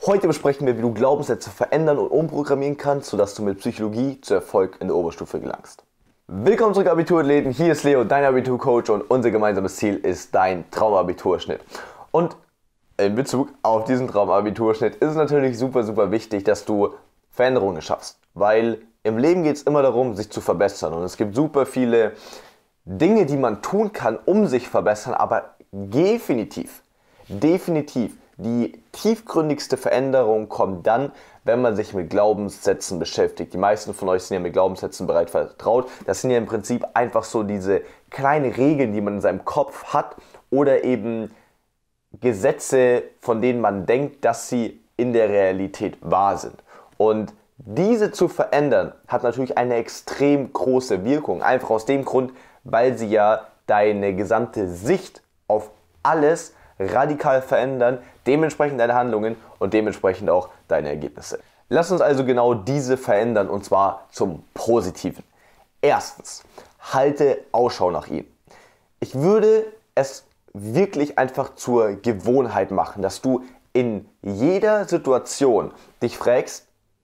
Heute besprechen wir, wie du Glaubenssätze verändern und umprogrammieren kannst, sodass du mit Psychologie zu Erfolg in der Oberstufe gelangst. Willkommen zurück, Abiturathleten. Hier ist Leo, dein Abiturcoach, und unser gemeinsames Ziel ist dein Traumabiturschnitt. Und in Bezug auf diesen Traumabiturschnitt ist es natürlich super wichtig, dass du Veränderungen schaffst. Weil im Leben geht es immer darum, sich zu verbessern. Und es gibt super viele Dinge, die man tun kann, um sich zu verbessern, aber definitiv die tiefgründigste Veränderung kommt dann, wenn man sich mit Glaubenssätzen beschäftigt. Die meisten von euch sind ja mit Glaubenssätzen bereits vertraut. Das sind ja im Prinzip einfach so diese kleinen Regeln, die man in seinem Kopf hat, oder eben Gesetze, von denen man denkt, dass sie in der Realität wahr sind. Und diese zu verändern, hat natürlich eine extrem große Wirkung. Einfach aus dem Grund, weil sie ja deine gesamte Sicht auf alles radikal verändern, dementsprechend deine Handlungen und dementsprechend auch deine Ergebnisse. Lass uns also genau diese verändern, und zwar zum Positiven. Erstens, halte Ausschau nach ihnen. Ich würde es wirklich einfach zur Gewohnheit machen, dass du in jeder Situation dich fragst,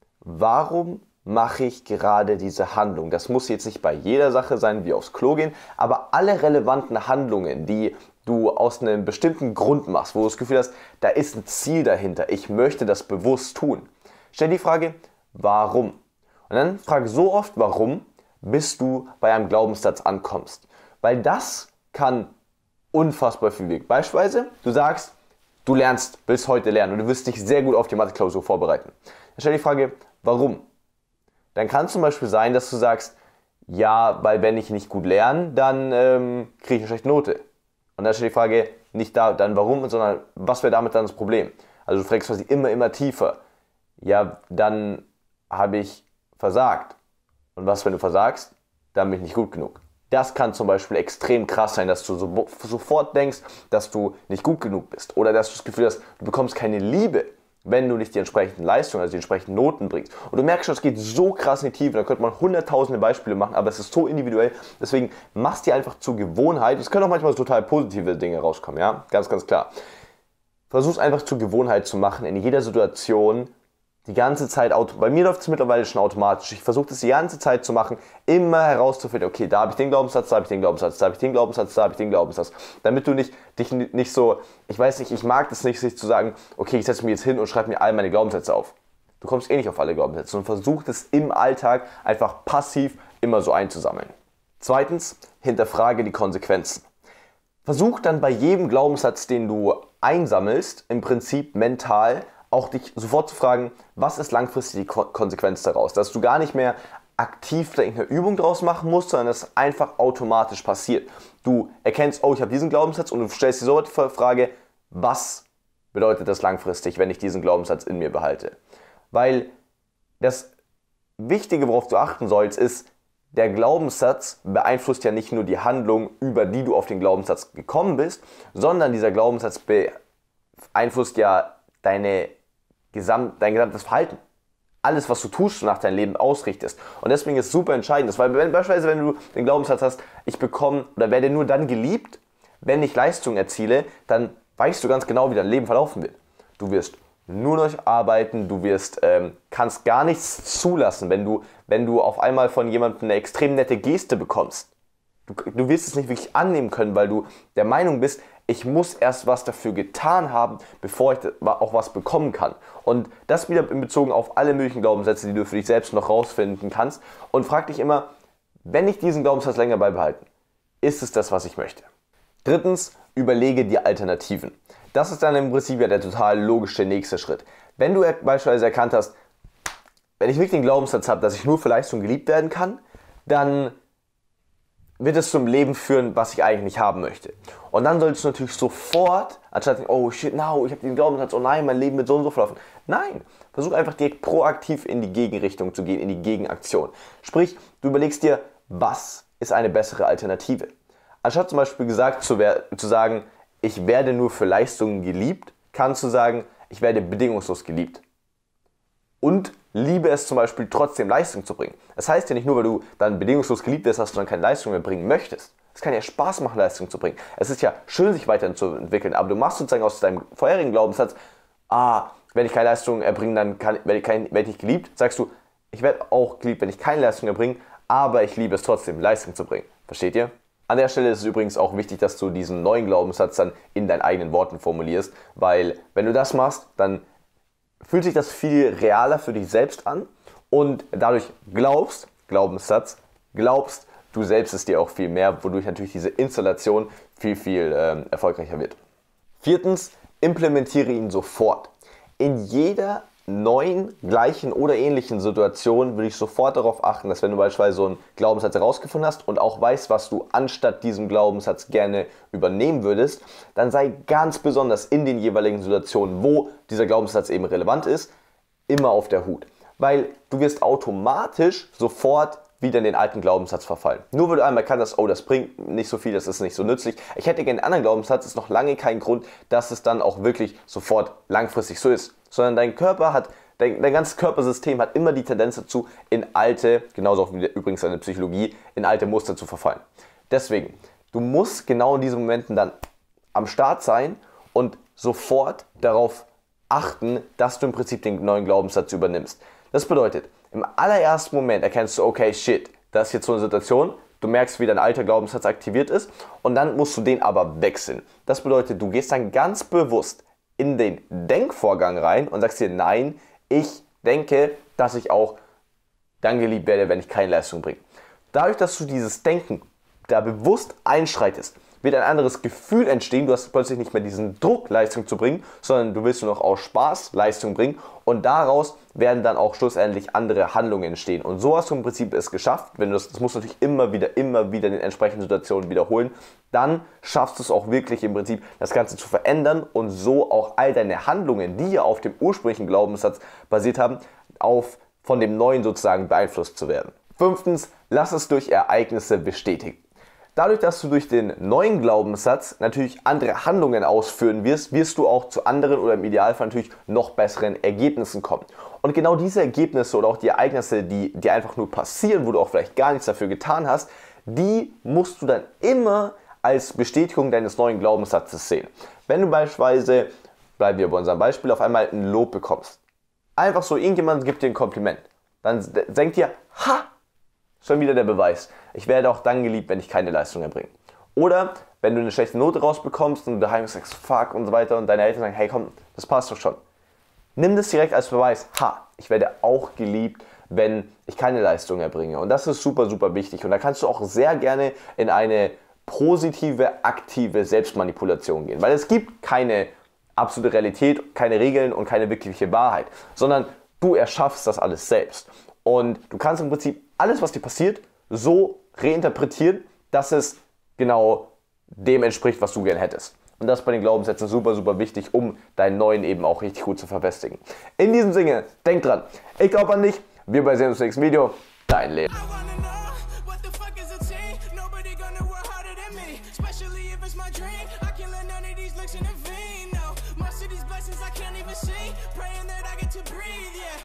warum mache ich gerade diese Handlung? Das muss jetzt nicht bei jeder Sache sein, wie aufs Klo gehen, aber alle relevanten Handlungen, die du aus einem bestimmten Grund machst, wo du das Gefühl hast, da ist ein Ziel dahinter, ich möchte das bewusst tun. Stell die Frage, warum? Und dann frag so oft, warum, bis du bei einem Glaubenssatz ankommst. Weil das kann unfassbar viel wirken. Beispielsweise, du sagst, du willst heute lernen und du wirst dich sehr gut auf die Mathe-Klausur vorbereiten. Dann stell die Frage, warum? Dann kann es zum Beispiel sein, dass du sagst, ja, weil wenn ich nicht gut lerne, dann kriege ich eine schlechte Note. Und dann steht die Frage, nicht dann warum, sondern was wäre damit dann das Problem? Also du fragst quasi immer tiefer. Ja, dann habe ich versagt. Und was, wenn du versagst? Dann bin ich nicht gut genug. Das kann zum Beispiel extrem krass sein, dass du sofort denkst, dass du nicht gut genug bist. Oder dass du das Gefühl hast, du bekommst keine Liebe, wenn du nicht die entsprechenden Leistungen, also die entsprechenden Noten bringst. Und du merkst schon, es geht so krass in die Tiefe, da könnte man hunderttausende Beispiele machen, aber es ist so individuell, deswegen machst dir einfach zur Gewohnheit. Es können auch manchmal total positive Dinge rauskommen, ja, ganz klar. Versuch es einfach zur Gewohnheit zu machen, in jeder Situation, die ganze Zeit, bei mir läuft es mittlerweile schon automatisch, ich versuche das die ganze Zeit zu machen, immer herauszufinden, okay, da habe ich den Glaubenssatz, da habe ich den Glaubenssatz, da habe ich den Glaubenssatz, da habe ich den Glaubenssatz, damit du dich nicht so, ich weiß nicht, ich mag das nicht, sich zu sagen, okay, ich setze mich jetzt hin und schreibe mir all meine Glaubenssätze auf. Du kommst eh nicht auf alle Glaubenssätze und versuch das im Alltag einfach passiv immer so einzusammeln. Zweitens, hinterfrage die Konsequenzen. Versuch dann bei jedem Glaubenssatz, den du einsammelst, im Prinzip mental, auch dich sofort zu fragen, was ist langfristig die Konsequenz daraus? Dass du gar nicht mehr aktiv eine Übung draus machen musst, sondern es einfach automatisch passiert. Du erkennst, oh, ich habe diesen Glaubenssatz, und du stellst dir sofort die Frage, was bedeutet das langfristig, wenn ich diesen Glaubenssatz in mir behalte? Weil das Wichtige, worauf du achten sollst, ist, der Glaubenssatz beeinflusst ja nicht nur die Handlung, über die du auf den Glaubenssatz gekommen bist, sondern dieser Glaubenssatz beeinflusst ja dein gesamtes Verhalten. Alles, was du tust und nach deinem Leben ausrichtest. Und deswegen ist es super entscheidend, weil beispielsweise, wenn du den Glaubenssatz hast, ich bekomme oder werde nur dann geliebt, wenn ich Leistung erziele, dann weißt du ganz genau, wie dein Leben verlaufen wird. Du wirst nur noch arbeiten, du kannst gar nichts zulassen, wenn du auf einmal von jemandem eine extrem nette Geste bekommst. Du wirst es nicht wirklich annehmen können, weil du der Meinung bist, ich muss erst was dafür getan haben, bevor ich auch was bekommen kann. Und das wieder bezogen auf alle möglichen Glaubenssätze, die du für dich selbst noch rausfinden kannst. Und frag dich immer, wenn ich diesen Glaubenssatz länger beibehalten, ist es das, was ich möchte? Drittens, überlege die Alternativen. Das ist dann im Prinzip ja der total logische nächste Schritt. Wenn du beispielsweise erkannt hast, wenn ich wirklich den Glaubenssatz habe, dass ich nur für Leistung geliebt werden kann, dann wird es zum Leben führen, was ich eigentlich nicht haben möchte. Und dann solltest du natürlich sofort, anstatt oh shit, no, ich habe den Glaubenssatz, oh nein, mein Leben wird so und so verlaufen. Nein, versuch einfach direkt proaktiv in die Gegenrichtung zu gehen, in die Gegenaktion. Sprich, du überlegst dir, was ist eine bessere Alternative? Anstatt zum Beispiel zu sagen, ich werde nur für Leistungen geliebt, kannst du sagen, ich werde bedingungslos geliebt. Und liebe es zum Beispiel trotzdem Leistung zu bringen. Das heißt ja nicht nur, weil du dann bedingungslos geliebt wirst, dass du dann keine Leistung mehr bringen möchtest. Es kann ja Spaß machen, Leistung zu bringen. Es ist ja schön, sich weiterzuentwickeln, aber du machst sozusagen aus deinem vorherigen Glaubenssatz, wenn ich keine Leistung erbringe, dann werde ich nicht geliebt. Sagst du, ich werde auch geliebt, wenn ich keine Leistung erbringe, aber ich liebe es trotzdem, Leistung zu bringen. Versteht ihr? An der Stelle ist es übrigens auch wichtig, dass du diesen neuen Glaubenssatz dann in deinen eigenen Worten formulierst, weil wenn du das machst, dann fühlt sich das viel realer für dich selbst an und dadurch glaubst, du selbst es dir auch viel mehr, wodurch natürlich diese Installation viel erfolgreicher wird. Viertens, implementiere ihn sofort. In jeder neuen, gleichen oder ähnlichen Situation würde ich sofort darauf achten, dass wenn du beispielsweise so einen Glaubenssatz herausgefunden hast und auch weißt, was du anstatt diesem Glaubenssatz gerne übernehmen würdest, dann sei ganz besonders in den jeweiligen Situationen, wo dieser Glaubenssatz eben relevant ist, immer auf der Hut. Weil du wirst automatisch sofort wieder in den alten Glaubenssatz verfallen. Nur weil du einmal kannst, oh, das bringt nicht so viel, das ist nicht so nützlich. Ich hätte gerne einen anderen Glaubenssatz, ist noch lange kein Grund, dass es dann auch wirklich sofort langfristig so ist. Sondern dein Körper hat, dein ganzes Körpersystem hat immer die Tendenz dazu, in alte, genauso auch wie übrigens deine Psychologie, in alte Muster zu verfallen. Deswegen, du musst genau in diesen Momenten dann am Start sein und sofort darauf achten, dass du im Prinzip den neuen Glaubenssatz übernimmst. Das bedeutet, im allerersten Moment erkennst du, okay, shit, das ist jetzt so eine Situation, du merkst, wie dein alter Glaubenssatz aktiviert ist und dann musst du den aber wechseln. Das bedeutet, du gehst dann ganz bewusst in den Denkvorgang rein und sagst dir, nein, ich denke, dass ich auch dann geliebt werde, wenn ich keine Leistung bringe. Dadurch, dass du dieses Denken da bewusst einschreitest, wird ein anderes Gefühl entstehen. Du hast plötzlich nicht mehr diesen Druck, Leistung zu bringen, sondern du willst nur noch aus Spaß Leistung bringen und daraus werden dann auch schlussendlich andere Handlungen entstehen. Und so hast du im Prinzip es geschafft, wenn du das musst du natürlich immer wieder in den entsprechenden Situationen wiederholen, dann schaffst du es auch wirklich im Prinzip, das Ganze zu verändern und so auch all deine Handlungen, die ja auf dem ursprünglichen Glaubenssatz basiert haben, von dem neuen sozusagen beeinflusst zu werden. Fünftens, lass es durch Ereignisse bestätigen. Dadurch, dass du durch den neuen Glaubenssatz natürlich andere Handlungen ausführen wirst du auch zu anderen oder im Idealfall natürlich noch besseren Ergebnissen kommen. Und genau diese Ergebnisse oder auch die Ereignisse, die einfach nur passieren, wo du auch vielleicht gar nichts dafür getan hast, die musst du dann immer als Bestätigung deines neuen Glaubenssatzes sehen. Wenn du beispielsweise, bleiben wir bei unserem Beispiel, auf einmal ein Lob bekommst. Einfach so, irgendjemand gibt dir ein Kompliment. Dann denkt dir, ha! Schon wieder der Beweis. Ich werde auch dann geliebt, wenn ich keine Leistung erbringe. Oder wenn du eine schlechte Note rausbekommst und du daheim sagst, fuck und so weiter und deine Eltern sagen, hey komm, das passt doch schon. Nimm das direkt als Beweis. Ha, ich werde auch geliebt, wenn ich keine Leistung erbringe. Und das ist super wichtig. Und da kannst du auch sehr gerne in eine positive, aktive Selbstmanipulation gehen. Weil es gibt keine absolute Realität, keine Regeln und keine wirkliche Wahrheit. Sondern du erschaffst das alles selbst. Und du kannst im Prinzip alles, was dir passiert, so reinterpretieren, dass es genau dem entspricht, was du gern hättest. Und das ist bei den Glaubenssätzen super wichtig, um deinen neuen eben auch richtig gut zu verfestigen. In diesem Sinne, denk dran, ich glaube an dich, wir sehen uns im nächsten Video, dein Leben.